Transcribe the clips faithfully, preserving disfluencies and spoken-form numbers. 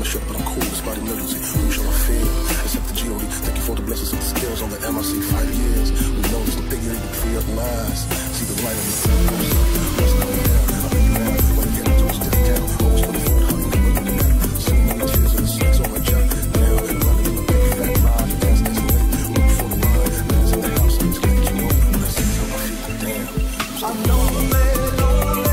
shut, but I'm cool despite emergency. Who shall I fear? Except the G O D. Thank you for the blessings and the skills on the M I C five years. We know there's some bigger than free up lies. See the light on the field. What's going down? I'll be mad when I get into a step down. Always for the foot, how you can look at the map. So many tears and sweats on my jaw. Now I'm running in a big fat ride. That's this way. Look for the line. Man's in the house. I'm just letting you know. When I sit on my feet, damn. I'm lonely, lonely.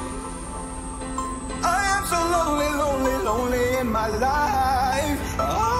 Lonely in my life. Oh.